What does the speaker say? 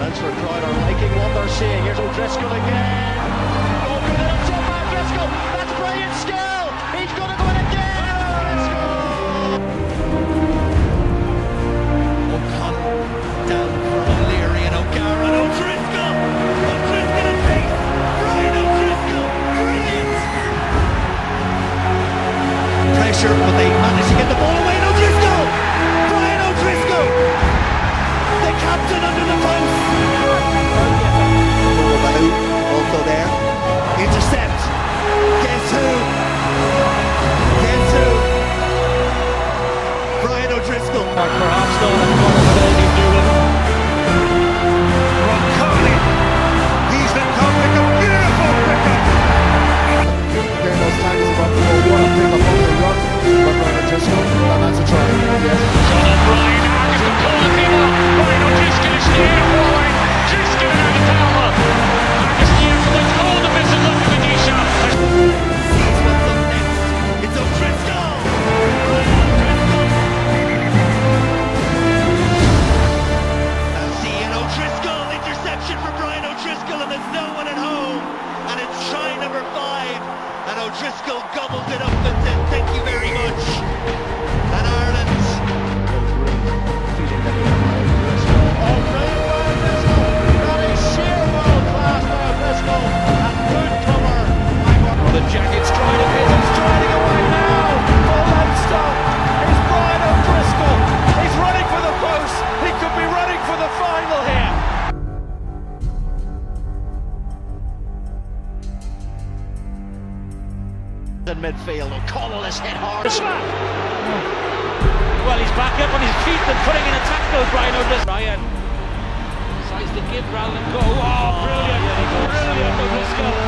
chance for Crowd are liking what they're seeing. Here's O'Driscoll again. Oh, good little tip by O'Driscoll. That's brilliant skill. He's going to go in again. O'Driscoll. O'Connell down for O'Leary and O'Gara and O'Driscoll. O'Driscoll in pace. Brian O'Driscoll. Brilliant. Pressure, but they manage to get the ball away. And O'Driscoll. Brian O'Driscoll. The captain under the post. Also there. Intercept. Guess who? Guess who? Brian O'Driscoll. Perhaps not a corner for Eddie Newman. Ron Carney. He's the comic of beautiful cricket. During those times about the ball, one pick up on the run, but Brian O'Driscoll, and that's a try. Yes. John O'Brien, Agus the corner people. Brian O'Driscoll is here falling. Driscoll and Agatala. Agus here for the goal to miss and look at the knee shot. Sees what's up next. It's O'Driscoll. Seeing O'Driscoll, interception for Brian O'Driscoll, and there's no one at home. And it's try number 5. And O'Driscoll gobbled it up and said thank you very much. And Ireland. The jacket's trying to hit, he's striding away now. Full and stop. It's Brian O'Driscoll. He's running for the post. He could be running for the final here. In midfield, O'Connell is hit hard. Well, he's back up on his feet and putting in a tackle. Brian O'Driscoll. Ryan decides to give rather than go. Oh, brilliant! Brilliant O'Driscoll.